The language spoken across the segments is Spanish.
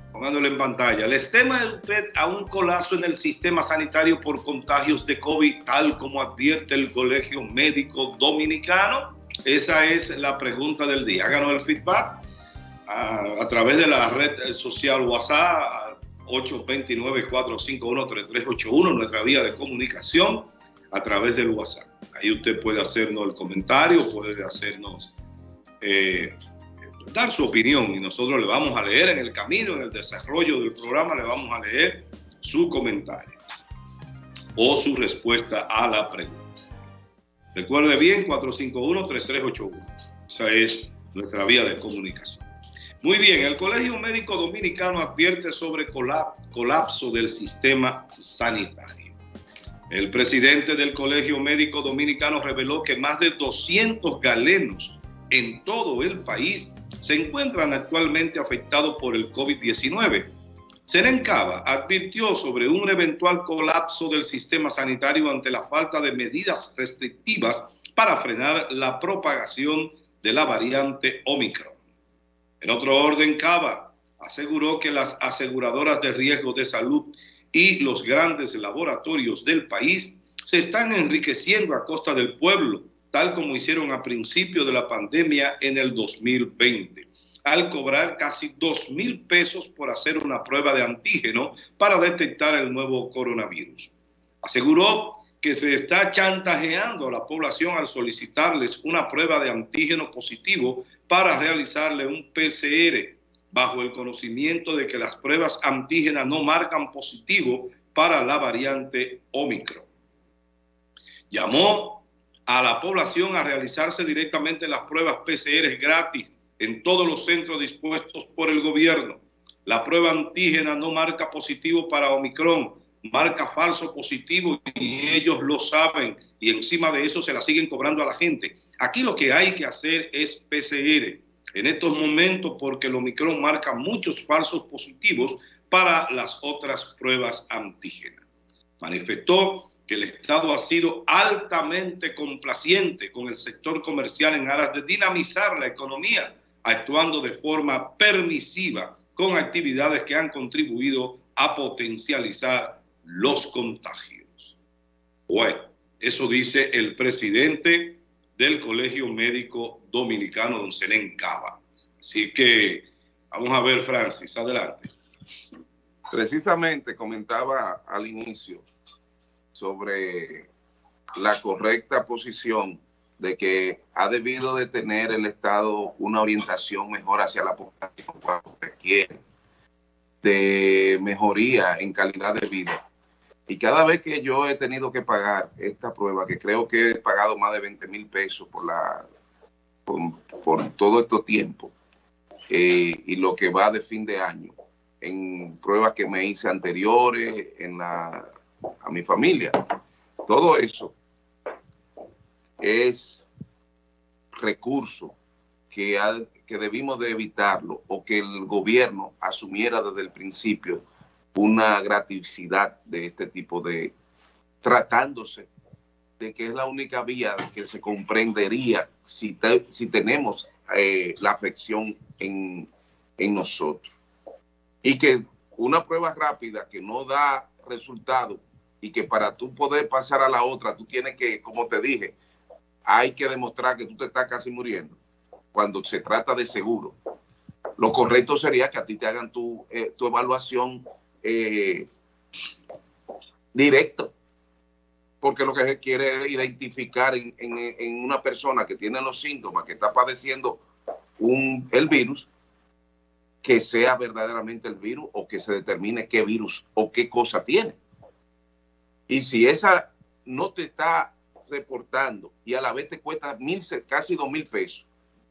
Pongándolo en pantalla. ¿Les teme usted a un colapso en el sistema sanitario por contagios de COVID, tal como advierte el Colegio Médico Dominicano? Esa es la pregunta del día. Háganos el feedback a través de la red social WhatsApp, 829-451-3381, nuestra vía de comunicación a través del WhatsApp. Ahí usted puede hacernos el comentario, puede hacernos dar su opinión y nosotros le vamos a leer en el camino, en el desarrollo del programa, le vamos a leer su comentario o su respuesta a la pregunta. Recuerde bien, 451-3381. Esa es nuestra vía de comunicación. Muy bien, el Colegio Médico Dominicano advierte sobre colapso del sistema sanitario. El presidente del Colegio Médico Dominicano reveló que más de 200 galenos en todo el país se encuentran actualmente afectados por el COVID-19. Seren Cava advirtió sobre un eventual colapso del sistema sanitario ante la falta de medidas restrictivas para frenar la propagación de la variante Omicron. En otro orden, Cava aseguró que las aseguradoras de riesgo de salud y los grandes laboratorios del país se están enriqueciendo a costa del pueblo, tal como hicieron a principio de la pandemia en el 2020, al cobrar casi 2,000 pesos por hacer una prueba de antígeno para detectar el nuevo coronavirus. Aseguró que se está chantajeando a la población al solicitarles una prueba de antígeno positivo para realizarle un PCR, bajo el conocimiento de que las pruebas antígenas no marcan positivo para la variante Omicron. Llamó a la población a realizarse directamente las pruebas PCR gratis en todos los centros dispuestos por el gobierno. La prueba antígena no marca positivo para Omicron, marca falso positivo y ellos lo saben y encima de eso se la siguen cobrando a la gente. Aquí lo que hay que hacer es PCR en estos momentos porque el Omicron marca muchos falsos positivos para las otras pruebas antígenas. Manifestó que el Estado ha sido altamente complaciente con el sector comercial en aras de dinamizar la economía, actuando de forma permisiva con actividades que han contribuido a potencializar los contagios. Bueno, eso dice el presidente del Colegio Médico Dominicano, don Seren Cava. Así que vamos a ver, Francis, adelante. Precisamente comentaba al inicio sobre la correcta posición de que ha debido de tener el Estado una orientación mejor hacia la población cuando requiere de mejoría en calidad de vida. Y cada vez que yo he tenido que pagar esta prueba, que creo que he pagado más de 20,000 pesos por todo este tiempo, y lo que va de fin de año, en pruebas que me hice anteriores, a mi familia, todo eso es recurso que debimos de evitarlo o que el gobierno asumiera desde el principio una gratuidad de este tipo de, tratándose de que es la única vía que se comprendería si tenemos la afección en nosotros. Y que una prueba rápida que no da resultado y que para tú poder pasar a la otra, tú tienes que, como te dije, hay que demostrar que tú te estás casi muriendo. Cuando se trata de seguro, lo correcto sería que a ti te hagan tu evaluación directo, porque lo que se quiere es identificar en una persona que tiene los síntomas, que está padeciendo el virus, que sea verdaderamente el virus o que se determine qué virus o qué cosa tiene. Y si esa no te está reportando y a la vez te cuesta casi 2,000 pesos,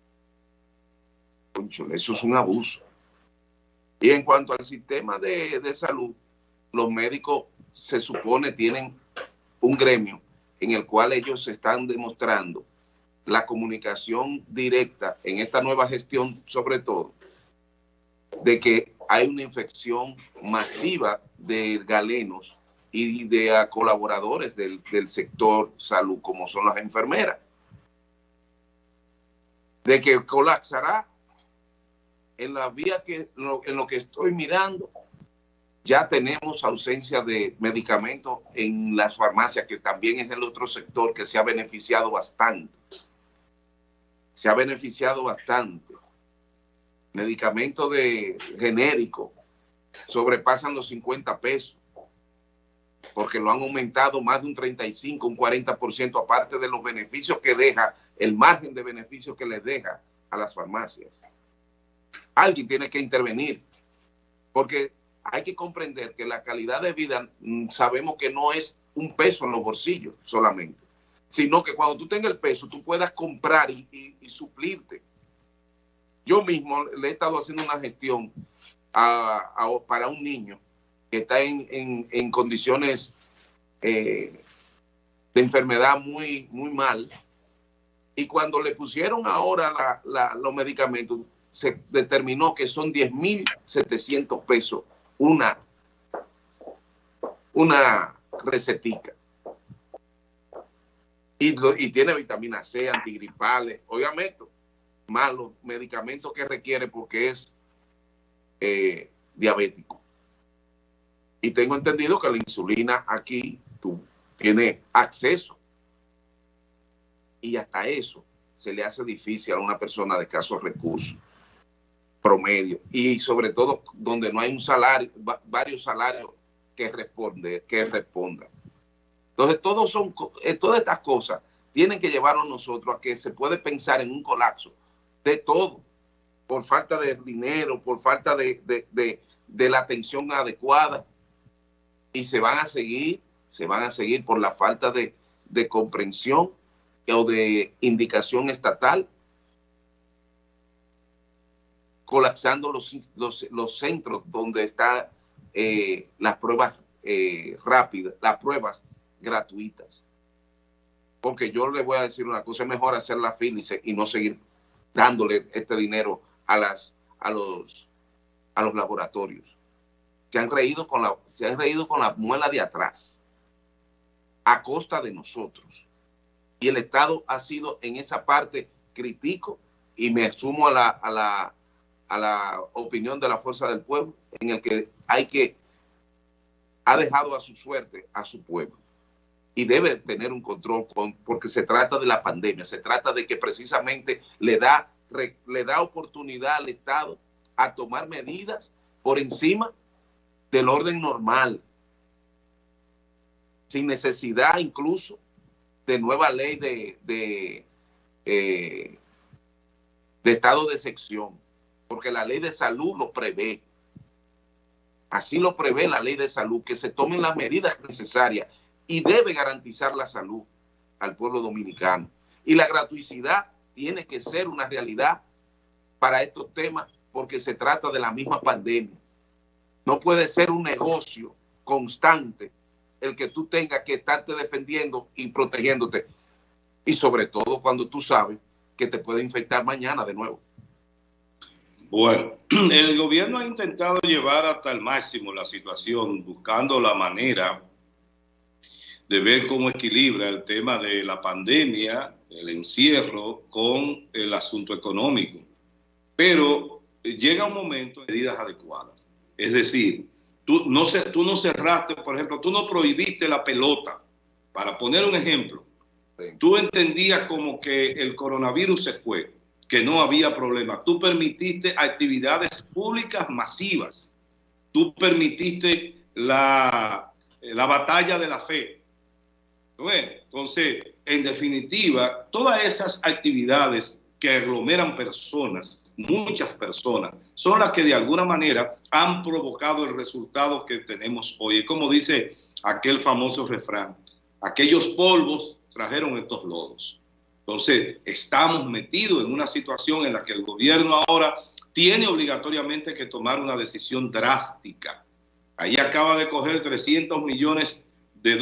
eso es un abuso. Y en cuanto al sistema de salud, los médicos se supone tienen un gremio en el cual ellos están demostrando la comunicación directa en esta nueva gestión, sobre todo, de que hay una infección masiva de galenos y de colaboradores del sector salud, como son las enfermeras, de que colapsará en la vía en lo que estoy mirando, ya tenemos ausencia de medicamentos en las farmacias, que también es el otro sector que se ha beneficiado bastante. Se ha beneficiado bastante. Medicamentos de genérico sobrepasan los 50 pesos, porque lo han aumentado más de un 35, un 40%, aparte de los beneficios que deja, el margen de beneficios que les deja a las farmacias. Alguien tiene que intervenir, porque hay que comprender que la calidad de vida, sabemos que no es un peso en los bolsillos solamente, sino que cuando tú tengas el peso, tú puedas comprar y suplirte. Yo mismo le he estado haciendo una gestión para un niño que está en condiciones de enfermedad muy, muy mal, y cuando le pusieron ahora los medicamentos, se determinó que son 10,700 pesos una recetica. Y tiene vitamina C, antigripales, obviamente, más los medicamentos que requiere porque es diabético. Y tengo entendido que la insulina aquí tú tienes acceso. Y hasta eso se le hace difícil a una persona de escasos recursos promedio, y sobre todo donde no hay un salario, varios salarios que respondan. Entonces, todas estas cosas tienen que llevarnos nosotros a que se puede pensar en un colapso de todo, por falta de dinero, por falta de la atención adecuada, y se van a seguir por la falta de comprensión o de indicación estatal, colapsando los centros donde están las pruebas rápidas, las pruebas gratuitas. Porque yo le voy a decir una cosa: es mejor hacer la fila y no seguir dándole este dinero a los laboratorios. Se han reído con la muela de atrás, a costa de nosotros. Y el Estado ha sido en esa parte crítico, y me sumo a la opinión de la Fuerza del Pueblo, en el que ha dejado a su suerte a su pueblo, y debe tener un control porque se trata de la pandemia, se trata de que precisamente le da oportunidad al Estado a tomar medidas por encima del orden normal, sin necesidad incluso de nueva ley de estado de excepción, porque la ley de salud lo prevé. Así lo prevé la ley de salud, que se tomen las medidas necesarias, y debe garantizar la salud al pueblo dominicano. Y la gratuidad tiene que ser una realidad para estos temas, porque se trata de la misma pandemia. No puede ser un negocio constante el que tú tengas que estarte defendiendo y protegiéndote, y sobre todo cuando tú sabes que te puede infectar mañana de nuevo. Bueno, el gobierno ha intentado llevar hasta el máximo la situación, buscando la manera de ver cómo equilibra el tema de la pandemia, el encierro, con el asunto económico. Pero llega un momento de medidas adecuadas. Es decir, tú no cerraste, por ejemplo, tú no prohibiste la pelota. Para poner un ejemplo, tú entendías como que el coronavirus se fue, que no había problema. Tú permitiste actividades públicas masivas. Tú permitiste la batalla de la fe. Bueno, entonces, en definitiva, todas esas actividades que aglomeran personas, muchas personas, son las que de alguna manera han provocado el resultado que tenemos hoy. Como dice aquel famoso refrán: aquellos polvos trajeron estos lodos. Entonces, estamos metidos en una situación en la que el gobierno ahora tiene obligatoriamente que tomar una decisión drástica. Ahí acaba de coger $300 millones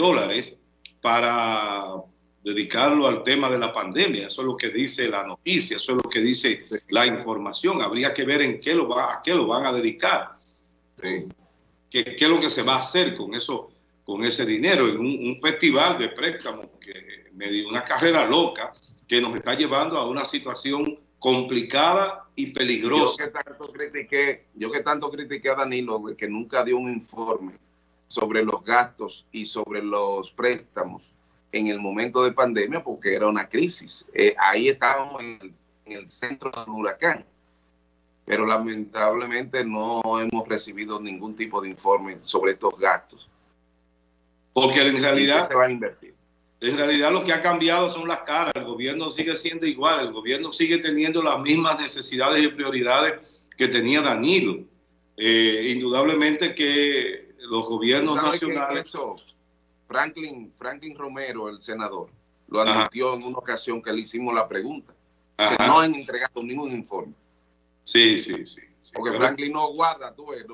para dedicarlo al tema de la pandemia. Eso es lo que dice la noticia, eso es lo que dice la información. Habría que ver a qué lo van a dedicar. Sí. ¿Qué es lo que se va a hacer con ese dinero? En un festival de préstamos, una carrera loca que nos está llevando a una situación complicada y peligrosa. Yo que tanto critiqué a Danilo de que nunca dio un informe sobre los gastos y sobre los préstamos en el momento de pandemia, porque era una crisis. Ahí estábamos en el centro del huracán, pero lamentablemente no hemos recibido ningún tipo de informe sobre estos gastos. Porque en realidad se va a invertir. En realidad lo que ha cambiado son las caras. El gobierno sigue siendo igual. El gobierno sigue teniendo las mismas necesidades y prioridades que tenía Danilo. Indudablemente que los gobiernos nacionales... Franklin Romero, el senador, lo admitió en una ocasión que le hicimos la pregunta. No han entregado ningún informe. Sí. Porque Franklin no guarda, tú ves.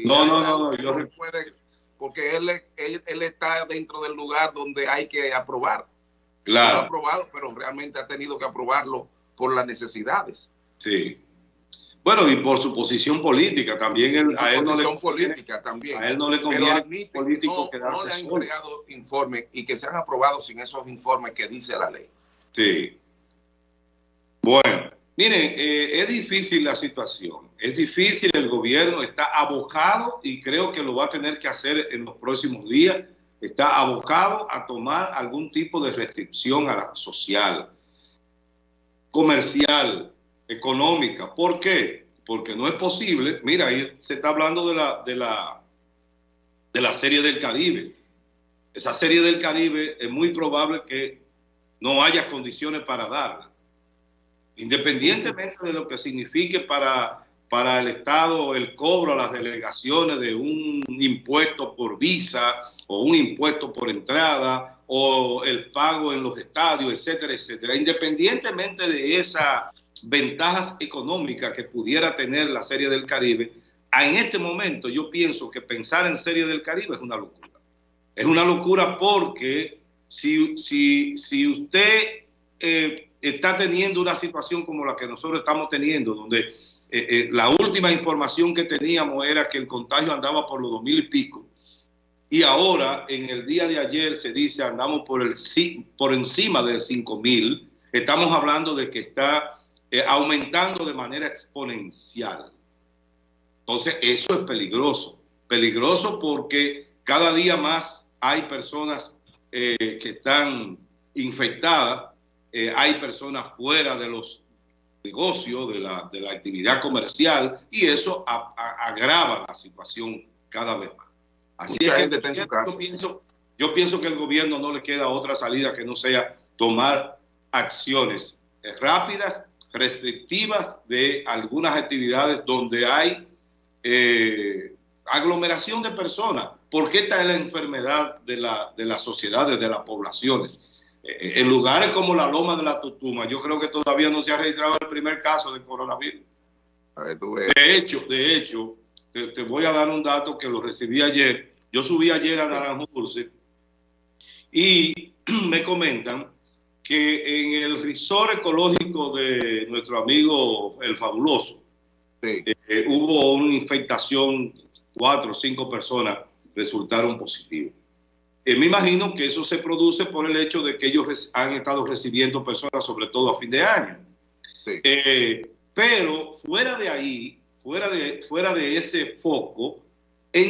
Porque él está dentro del lugar donde hay que aprobar. Claro. No ha aprobado, pero realmente ha tenido que aprobarlo por las necesidades. Sí. Bueno, y por su posición política también. A él no le conviene político quedarse no le han solo. entregado informes y que se han aprobado sin esos informes que dice la ley. Sí. Bueno, miren, es difícil la situación. Es difícil, el gobierno está abocado y creo que lo va a tener que hacer en los próximos días. Está abocado a tomar algún tipo de restricción a la social, comercial, económica. ¿Por qué? Porque no es posible. Mira, ahí se está hablando de la Serie del Caribe. Esa Serie del Caribe es muy probable que no haya condiciones para darla. Independientemente de lo que signifique para el Estado el cobro a las delegaciones de un impuesto por visa o un impuesto por entrada o el pago en los estadios, etcétera, etcétera. Independientemente de esas ventajas económicas que pudiera tener la Serie del Caribe, en este momento yo pienso que pensar en Serie del Caribe es una locura. Es una locura porque si usted está teniendo una situación como la que nosotros estamos teniendo, donde la última información que teníamos era que el contagio andaba por los 2,000 y pico, y ahora en el día de ayer se dice andamos por encima de 5,000, estamos hablando de que está aumentando de manera exponencial. Entonces eso es peligroso porque cada día más hay personas que están infectadas, hay personas fuera de los negocios, de la actividad comercial, y eso agrava la situación cada vez más. Así Mucha es gente está en su casa. Yo pienso que al gobierno no le queda otra salida que no sea tomar acciones rápidas, restrictivas de algunas actividades donde hay aglomeración de personas. Porque esta es la enfermedad de las sociedades, de las poblaciones. En lugares como la Loma de la Tutuma, yo creo que todavía no se ha registrado el primer caso de coronavirus. De hecho, te voy a dar un dato que lo recibí ayer. Yo subí ayer a Naranjo Dulce y me comentan que en el resort ecológico de nuestro amigo El Fabuloso, hubo una infectación, 4 o 5 personas resultaron positivas. Me imagino que eso se produce por el hecho de que ellos han estado recibiendo personas, sobre todo a fin de año. Sí. Pero fuera de ahí, fuera de ese foco, en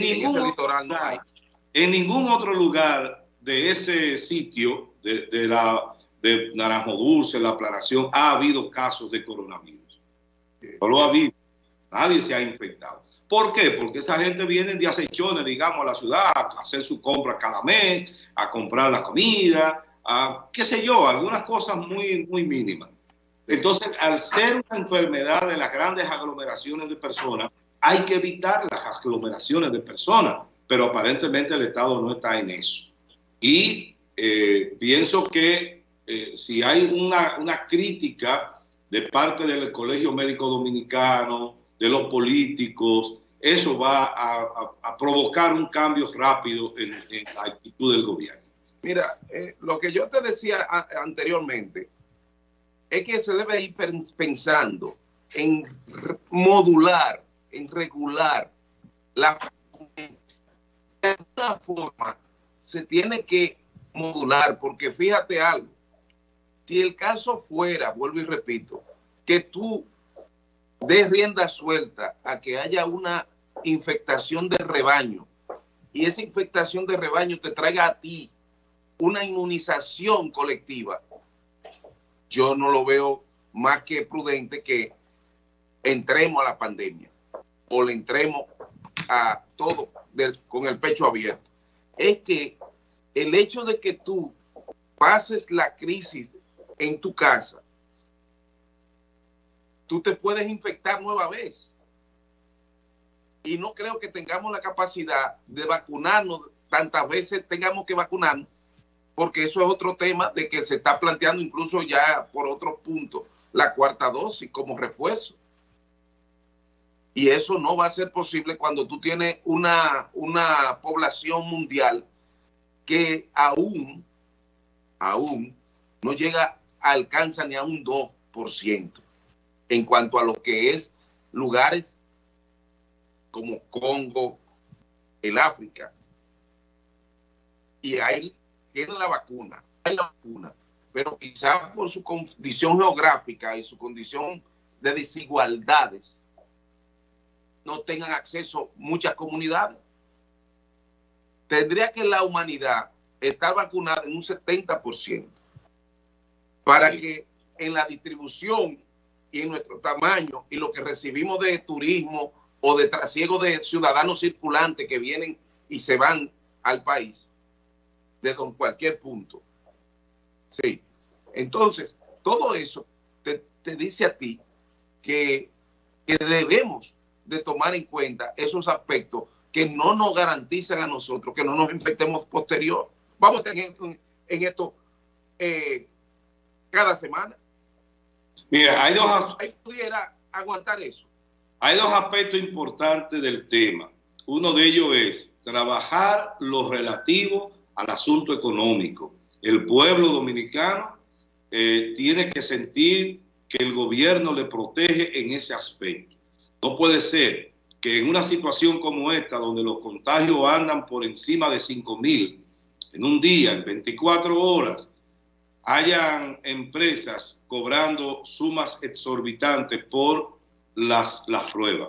ningún otro lugar de ese sitio, de Naranjo Dulce, la Aplanación, ha habido casos de coronavirus. No lo ha habido. Nadie se ha infectado. ¿Por qué? Porque esa gente viene de acechones, digamos, a la ciudad, a hacer su compra cada mes, a comprar la comida, a qué sé yo, algunas cosas muy, muy mínimas. Entonces, al ser una enfermedad de las grandes aglomeraciones de personas, hay que evitar las aglomeraciones de personas, pero aparentemente el Estado no está en eso. Y pienso que si hay una crítica de parte del Colegio Médico Dominicano, de los políticos, eso va a provocar un cambio rápido en la actitud del gobierno. Mira, lo que yo te decía anteriormente es que se debe ir pensando en modular, en regular de alguna forma se tiene que modular, porque fíjate algo, si el caso fuera, vuelvo y repito, que tú des rienda suelta a que haya una infectación de rebaño y esa infectación de rebaño te traiga a ti una inmunización colectiva, yo no lo veo más que prudente que entremos a la pandemia o le entremos a todo con el pecho abierto. Es que el hecho de que tú pases la crisis en tu casa, tú te puedes infectar nueva vez. Y no creo que tengamos la capacidad de vacunarnos tantas veces tengamos que vacunarnos, porque eso es otro tema de que se está planteando incluso ya por otros puntos la cuarta dosis como refuerzo. Y eso no va a ser posible cuando tú tienes una población mundial que aún no llega, alcanza ni a un 2% en cuanto a lo que es lugares como Congo, el África. Y ahí tienen la vacuna, pero quizás por su condición geográfica y su condición de desigualdades no tengan acceso muchas comunidades. Tendría que la humanidad estar vacunada en un 70% para que en la distribución y en nuestro tamaño y lo que recibimos de turismo o de trasiego de ciudadanos circulantes que vienen y se van al país desde cualquier punto. Sí. Entonces, todo eso te dice a ti que debemos de tomar en cuenta esos aspectos que no nos garantizan a nosotros que no nos infectemos posterior. Vamos a tener en esto cada semana. Mira, ahí pudiera aguantar eso. Hay dos aspectos importantes del tema. Uno de ellos es trabajar lo relativo al asunto económico. El pueblo dominicano tiene que sentir que el gobierno le protege en ese aspecto. No puede ser que en una situación como esta, donde los contagios andan por encima de 5,000 en un día, en 24 horas, hayan empresas cobrando sumas exorbitantes por las pruebas,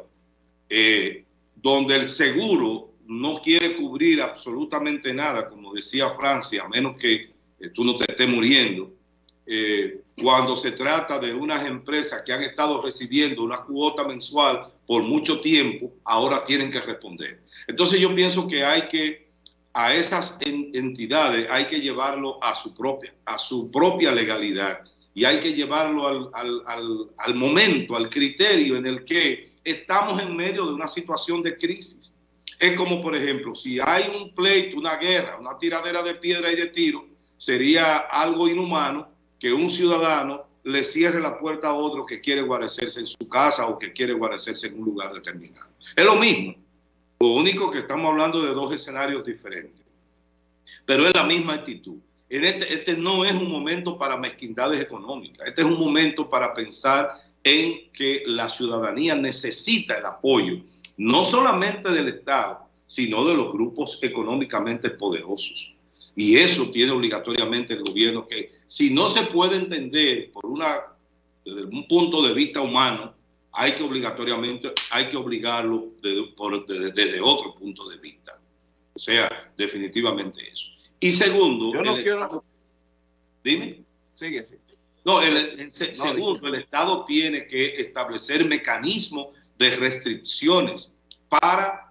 donde el seguro no quiere cubrir absolutamente nada, como decía Francia, a menos que tú no te estés muriendo. Cuando se trata de unas empresas que han estado recibiendo una cuota mensual por mucho tiempo, ahora tienen que responder. Entonces yo pienso que a esas entidades hay que llevarlo a su propia legalidad y hay que llevarlo al momento, al criterio en el que estamos en medio de una situación de crisis. Es como, por ejemplo, si hay un pleito, una guerra, una tiradera de piedra y de tiro, sería algo inhumano que un ciudadano le cierre la puerta a otro que quiere guarecerse en su casa o que quiere guarecerse en un lugar determinado. Es lo mismo. Lo único que estamos hablando de dos escenarios diferentes. Pero es la misma actitud. Este no es un momento para mezquindades económicas. Este es un momento para pensar en que la ciudadanía necesita el apoyo, no solamente del Estado, sino de los grupos económicamente poderosos. Y eso tiene obligatoriamente el gobierno que, si no se puede entender desde un punto de vista humano, hay que obligarlo desde otro punto de vista. O sea, definitivamente eso. Y segundo, yo no quiero... Dime. Sigue, sí. No, segundo, el Estado tiene que establecer mecanismos de restricciones para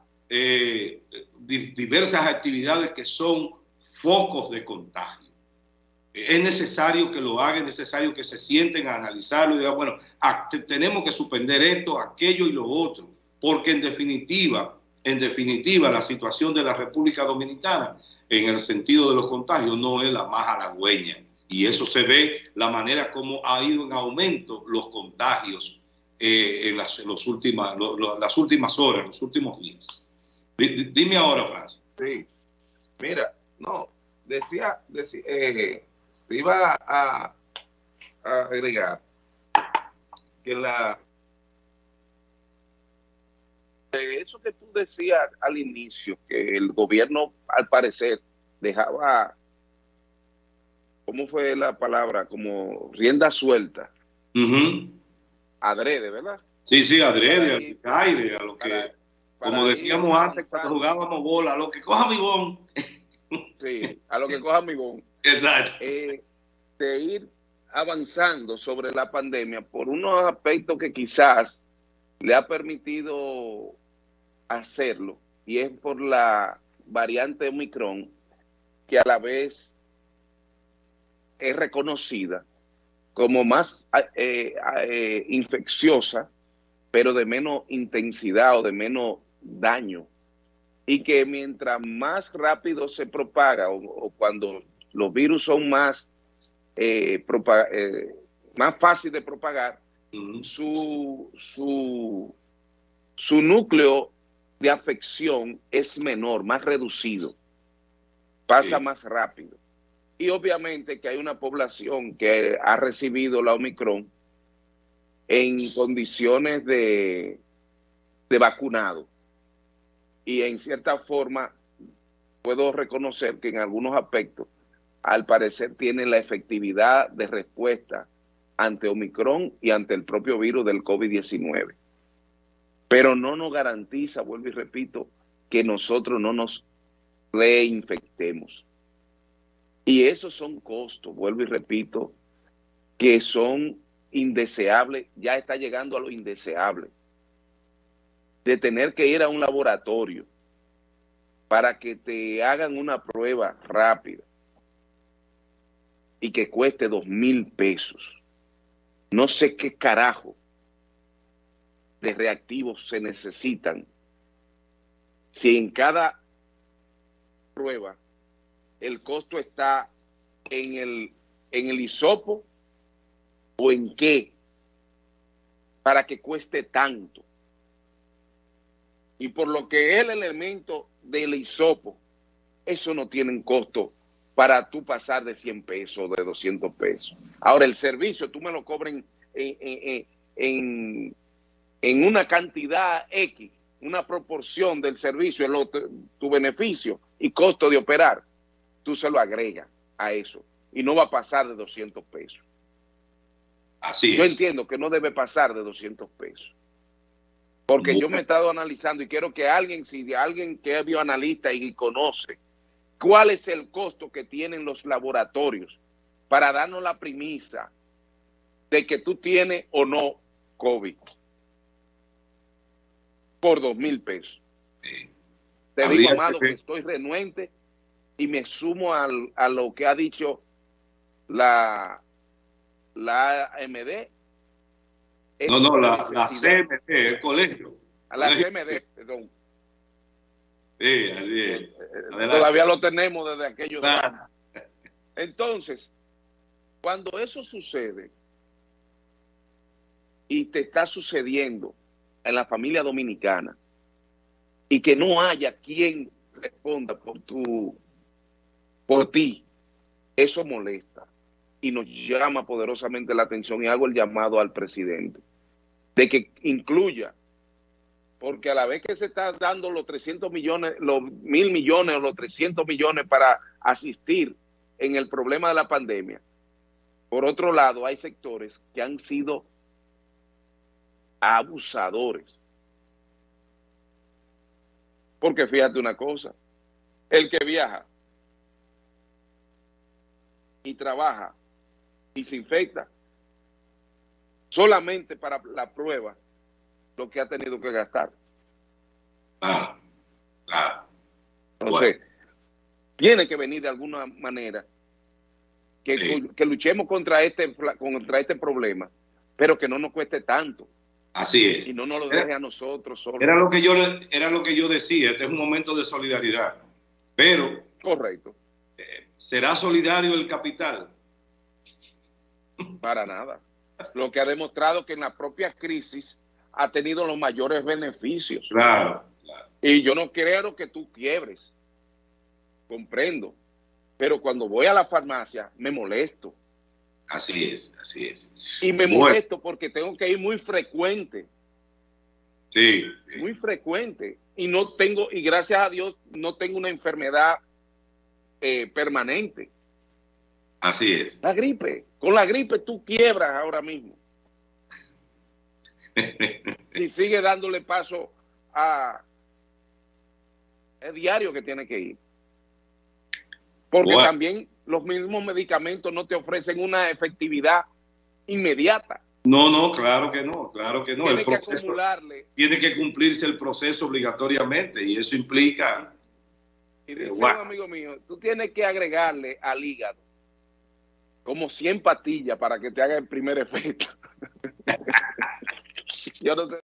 diversas actividades que son focos de contagio. Es necesario que lo hagan, es necesario que se sienten a analizarlo y digan, bueno, tenemos que suspender esto, aquello y lo otro, porque en definitiva, la situación de la República Dominicana en el sentido de los contagios no es la más halagüeña. Y eso se ve la manera como ha ido en aumento los contagios en las últimas horas, los últimos días. Dime ahora, Francis. Sí, mira, no, decía te iba a agregar que eso que tú decías al inicio, que el gobierno al parecer dejaba, ¿cómo fue la palabra? Como rienda suelta adrede, ¿verdad? Sí, sí, adrede, al aire, a lo que, como decíamos antes cuando avanzando. jugábamos bola, a lo que coja mi bon. Sí, a lo que coja mi bon. Exacto. De ir avanzando sobre la pandemia por unos aspectos que quizás le ha permitido hacerlo, y es por la variante Omicron, que a la vez es reconocida como más infecciosa, pero de menos intensidad o de menos daño, y que mientras más rápido se propaga o cuando los virus son más más fácil de propagar, su núcleo de afección es menor, más reducido, pasa más rápido. Y obviamente que hay una población que ha recibido la Omicron en condiciones de vacunado. Y en cierta forma puedo reconocer que en algunos aspectos, al parecer, tiene la efectividad de respuesta ante Omicron y ante el propio virus del COVID-19. Pero no nos garantiza, vuelvo y repito, que nosotros no nos reinfectemos. Y esos son costos, vuelvo y repito, que son indeseables, ya está llegando a lo indeseable, de tener que ir a un laboratorio para que te hagan una prueba rápida y que cueste 2,000 pesos. No sé qué carajo de reactivos se necesitan si en cada prueba el costo está en el hisopo o en qué para que cueste tanto. Y por lo que es el elemento del hisopo, eso no tiene un costo para tú pasar de 100 pesos o de 200 pesos. Ahora, el servicio tú me lo cobren en una cantidad X, una proporción del servicio, tu beneficio y costo de operar, tú se lo agregas a eso y no va a pasar de 200 pesos. Así es. Yo entiendo que no debe pasar de 200 pesos. Porque yo me he estado analizando y quiero que alguien, si alguien que es bioanalista y conoce cuál es el costo que tienen los laboratorios para darnos la premisa de que tú tienes o no COVID por 2,000 pesos. Te digo, Amado, que estoy renuente y me sumo a lo que ha dicho la AMD. No, la CMD, el colegio. A la CMD, perdón. Sí, así es. Todavía lo tenemos desde aquellos años. Entonces, cuando eso sucede y te está sucediendo en la familia dominicana y que no haya quien responda por ti, eso molesta y nos llama poderosamente la atención, y hago el llamado al presidente de que incluya, porque a la vez que se está dando los 300 millones, los 1,000 millones o los 300 millones para asistir en el problema de la pandemia, por otro lado hay sectores que han sido abusadores. Porque fíjate una cosa, el que viaja y trabaja y se infecta, solamente para la prueba, lo que ha tenido que gastar. Claro. Entonces, tiene que venir de alguna manera que luchemos contra este problema, pero que no nos cueste tanto. Así es. Y no nos lo deje a nosotros solos. Era lo que yo decía, este es un momento de solidaridad. Pero, correcto. ¿Será solidario el capital? Para nada. Lo que ha demostrado que en la propia crisis ha tenido los mayores beneficios. Claro. Y yo no creo que tú quiebres. Comprendo. Pero cuando voy a la farmacia me molesto. Así es. Y me molesto porque tengo que ir muy frecuente. Sí. Muy frecuente. Y gracias a Dios no tengo una enfermedad permanente. Así es. La gripe. Con la gripe tú quiebras ahora mismo. Si sigue dándole paso a el diario que tiene que ir. Porque bueno, también los mismos medicamentos no te ofrecen una efectividad inmediata. no, claro que no, claro que no. Tiene El que proceso, acumularle. tiene que cumplirse el proceso obligatoriamente y eso implica... Y dice bueno. un amigo mío, tú tienes que agregarle al hígado como 100 pastillas para que te haga el primer efecto. Yo no sé.